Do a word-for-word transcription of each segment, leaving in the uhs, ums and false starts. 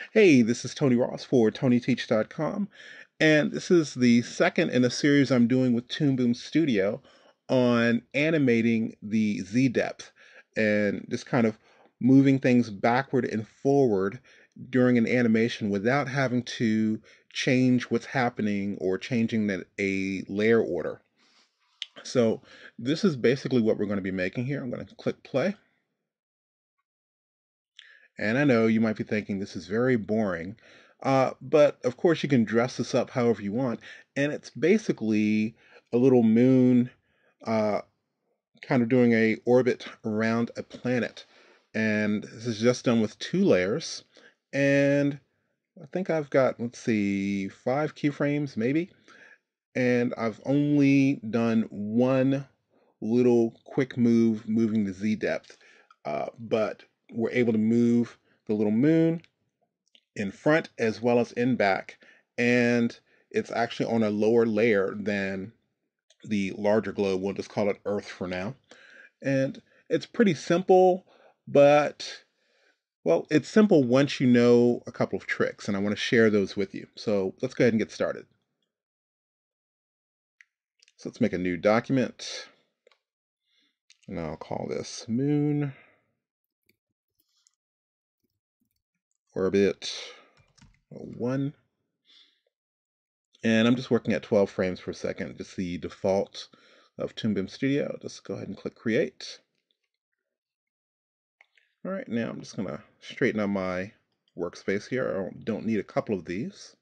Hey, this is Tony Ross for Tony Teach dot com, and this is the second in a series I'm doing with Toon Boom Studio on animating the Z-depth and just kind of moving things backward and forward during an animation without having to change what's happening or changing the, a layer order. So this is basically what we're going to be making here. I'm going to click play. And I know you might be thinking this is very boring, uh, but of course you can dress this up however you want. And it's basically a little moon uh, kind of doing a orbit around a planet. And this is just done with two layers. And I think I've got, let's see, five keyframes maybe. And I've only done one little quick move moving the Z depth, uh, but we're able to move the little moon in front as well as in back, and it's actually on a lower layer than the larger globe. We'll just call it Earth for now. And it's pretty simple, but well, it's simple once you know a couple of tricks, and I want to share those with you. So let's go ahead and get started. So let's make a new document, and I'll call this Moon Orbit one. And I'm just working at twelve frames per second, just the default of Toon Boom Studio. Just go ahead and click Create. All right, now I'm just going to straighten out my workspace here. I don't need a couple of these.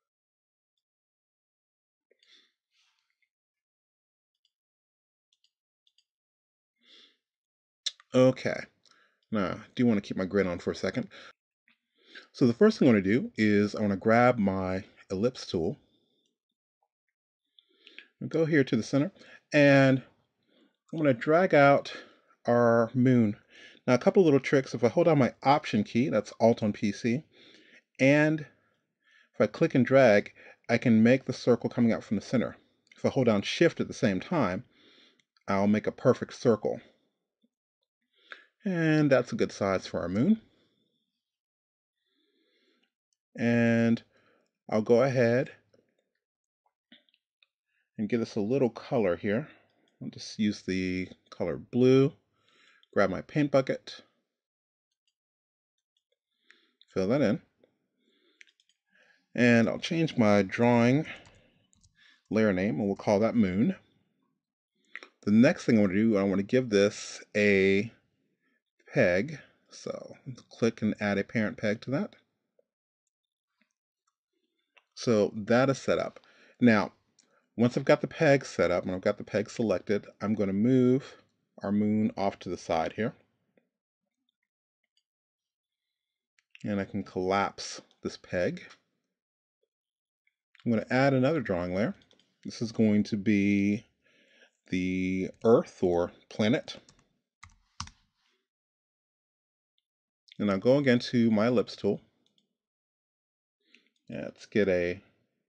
Okay, now I do want to keep my grid on for a second. So the first thing I want to do is I want to grab my ellipse tool and go here to the center, and I'm going to drag out our moon. Now a couple little tricks. If I hold down my Option key, that's Alt on P C, and if I click and drag, I can make the circle coming out from the center. If I hold down Shift at the same time, I'll make a perfect circle. And that's a good size for our moon. And I'll go ahead and give this a little color here. I'll just use the color blue, grab my paint bucket, fill that in, and I'll change my drawing layer name, and we'll call that moon. The next thing I want to do, I want to give this a peg, so click and add a parent peg to that. So that is set up. Now, once I've got the peg set up and I've got the peg selected, I'm going to move our moon off to the side here. And I can collapse this peg. I'm going to add another drawing layer. This is going to be the Earth or planet. And I'll go again to my ellipse tool. Yeah, let's get a,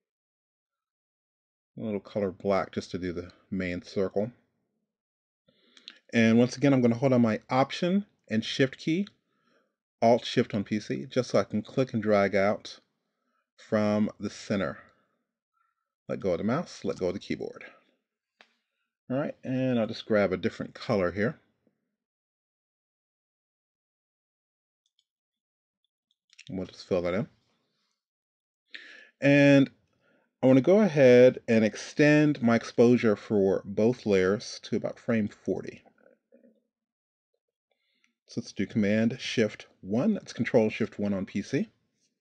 a little color black just to do the main circle. And once again, I'm going to hold on my Option and Shift key, Alt Shift on P C, just so I can click and drag out from the center. Let go of the mouse, let go of the keyboard. All right, and I'll just grab a different color here. And we'll just fill that in. And I want to go ahead and extend my exposure for both layers to about frame forty. So let's do Command Shift one. That's Control Shift one on P C.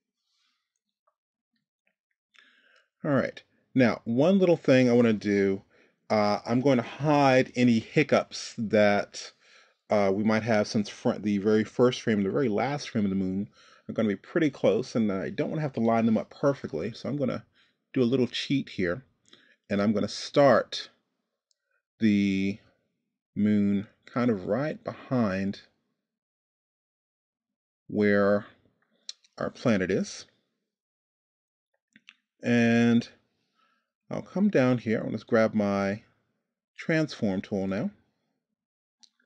All right. Now, one little thing I want to do, uh, I'm going to hide any hiccups that uh, we might have, since front, the very first frame and the very last frame of the moon are going to be pretty close, and I don't want to have to line them up perfectly. So I'm going to do a little cheat here, and I'm going to start the moon kind of right behind where our planet is. And I'll come down here. I'll just grab my transform tool now.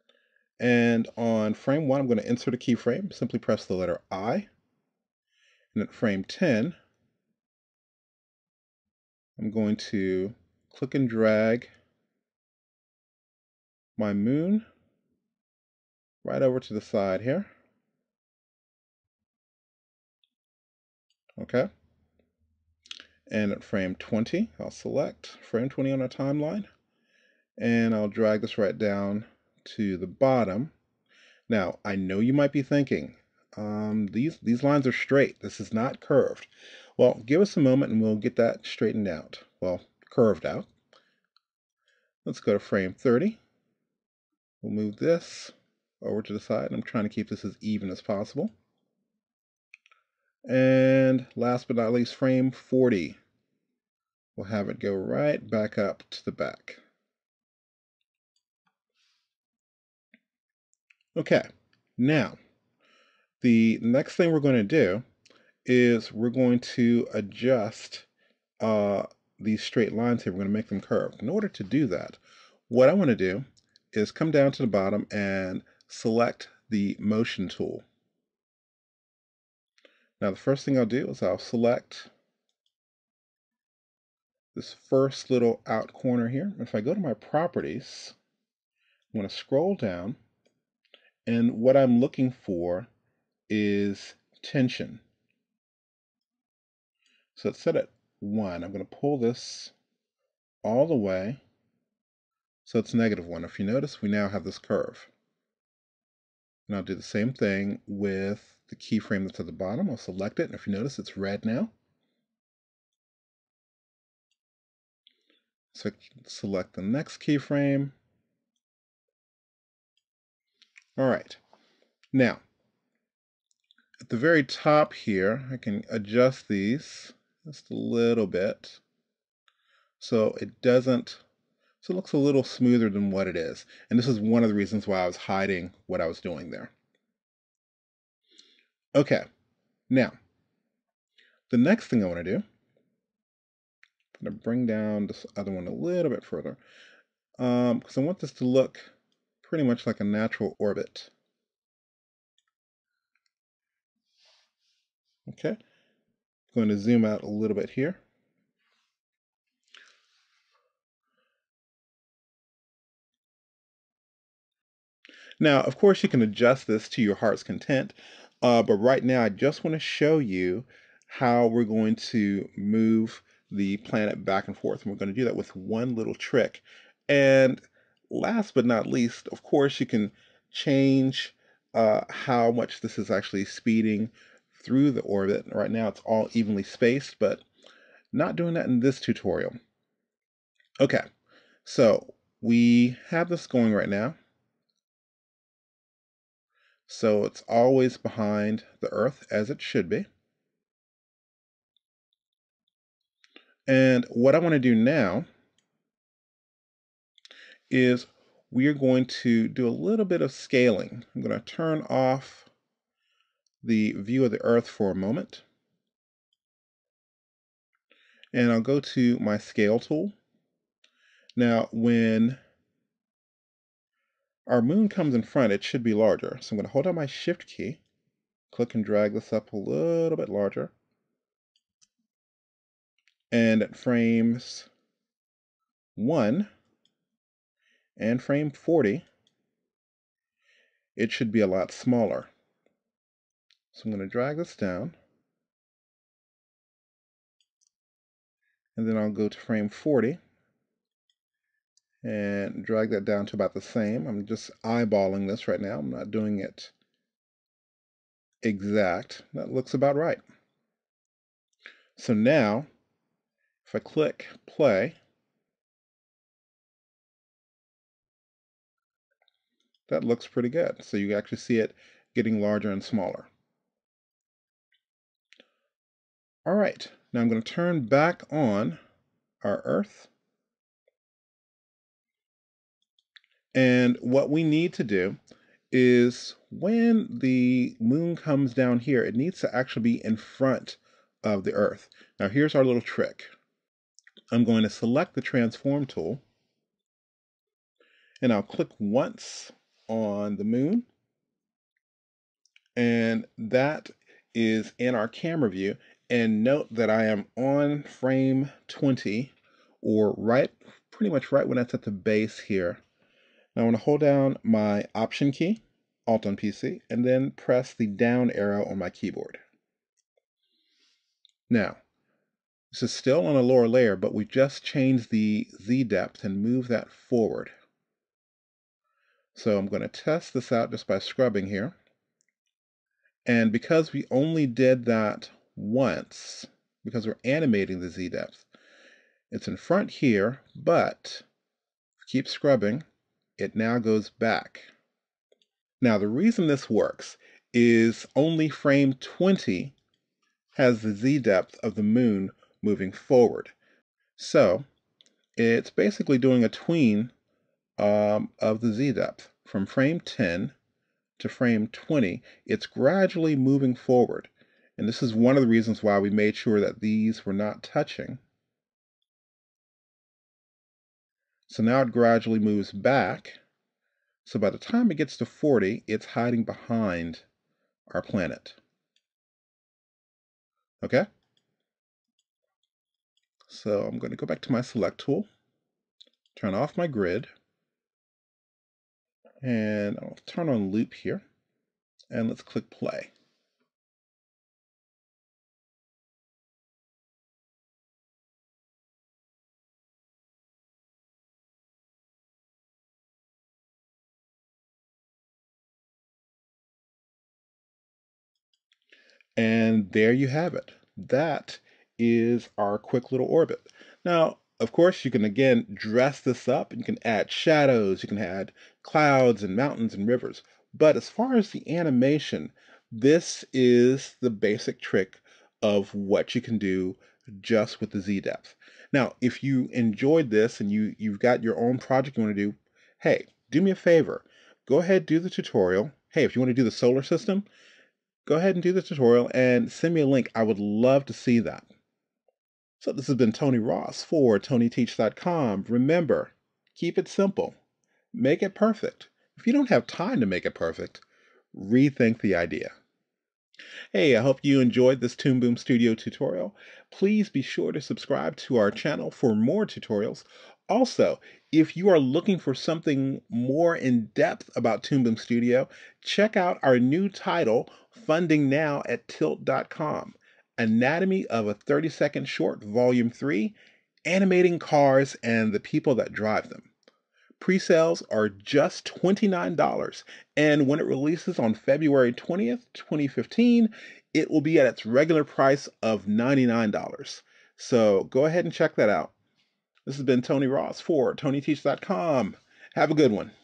And on frame one, I'm going to insert a keyframe. Simply press the letter I. And at frame ten, I'm going to click and drag my moon right over to the side here. Okay. And at frame twenty, I'll select frame twenty on our timeline, and I'll drag this right down to the bottom. Now, I know you might be thinking, um, these, these lines are straight. This is not curved. Well, give us a moment and we'll get that straightened out. Well, curved out. Let's go to frame thirty. We'll move this over to the side. I'm trying to keep this as even as possible. And last but not least, frame forty. We'll have it go right back up to the back. Okay, now the next thing we're going to do is we're going to adjust uh, these straight lines here. We're going to make them curved. In order to do that, what I want to do is come down to the bottom and select the motion tool. Now the first thing I'll do is I'll select this first little out corner here. If I go to my properties, I'm going to scroll down, and what I'm looking for is tension. So it's set at one. I'm going to pull this all the way so it's negative one. If you notice, we now have this curve. And I'll do the same thing with the keyframe that's at the bottom. I'll select it, and if you notice, it's red now. So select the next keyframe. All right. Now, at the very top here, I can adjust these just a little bit so it doesn't, so it looks a little smoother than what it is. And this is one of the reasons why I was hiding what I was doing there. Okay, now, the next thing I want to do, I'm going to bring down this other one a little bit further, um, because I want this to look pretty much like a natural orbit. Okay, I'm going to zoom out a little bit here. Now, of course, you can adjust this to your heart's content, uh, but right now I just want to show you how we're going to move the planet back and forth. And we're going to do that with one little trick. And last but not least, of course, you can change uh, how much this is actually speeding through the orbit. Right now it's all evenly spaced, but not doing that in this tutorial. Okay, so we have this going right now. So it's always behind the Earth, as it should be. And what I want to do now is we're going to do a little bit of scaling. I'm going to turn off the view of the Earth for a moment. And I'll go to my scale tool. Now, when our moon comes in front, it should be larger. So I'm going to hold down my Shift key, click and drag this up a little bit larger. And at frames one and frame forty, it should be a lot smaller. So I'm going to drag this down. And then I'll go to frame forty and drag that down to about the same. I'm just eyeballing this right now. I'm not doing it exact. That looks about right. So now, if I click play, that looks pretty good. So you actually see it getting larger and smaller. All right, now I'm going to turn back on our Earth. And what we need to do is when the moon comes down here, it needs to actually be in front of the Earth. Now here's our little trick. I'm going to select the transform tool, and I'll click once on the moon, and that is in our camera view, and note that I am on frame twenty, or right, pretty much right when it's at the base here. Now I want to hold down my Option key, Alt on P C, and then press the down arrow on my keyboard. Now, this is still on a lower layer, but we just changed the Z depth and move that forward. So I'm going to test this out just by scrubbing here. And because we only did that once, because we're animating the Z depth, it's in front here, but keep scrubbing, it now goes back. Now the reason this works is only frame twenty has the Z depth of the moon moving forward. So it's basically doing a tween um, of the Z depth. From frame ten to frame twenty, it's gradually moving forward. And this is one of the reasons why we made sure that these were not touching. So now it gradually moves back. So by the time it gets to forty, it's hiding behind our planet. Okay? So I'm going to go back to my select tool, turn off my grid, and I'll turn on loop here, and let's click play. And there you have it. That is our quick little orbit. Now, of course, you can again dress this up, and you can add shadows, you can add clouds and mountains and rivers. But as far as the animation, this is the basic trick of what you can do just with the Z depth. Now, if you enjoyed this and you, you've got your own project you want to do, hey, do me a favor. Go ahead, do the tutorial. Hey, if you want to do the solar system, go ahead and do the tutorial and send me a link. I would love to see that. So this has been Tony Ross for Tony Teach dot com. Remember, keep it simple. Make it perfect. If you don't have time to make it perfect, rethink the idea. Hey, I hope you enjoyed this Toon Boom Studio tutorial. Please be sure to subscribe to our channel for more tutorials. Also, if you are looking for something more in depth about Toon Boom Studio, check out our new title, Funding Now at tilt dot com, Anatomy of a thirty second Short, Volume three, Animating Cars and the People That Drive Them. Pre-sales are just twenty-nine dollars, and when it releases on February twentieth, twenty fifteen, it will be at its regular price of ninety-nine dollars. So go ahead and check that out. This has been Tony Ross for Tony Teach dot com. Have a good one.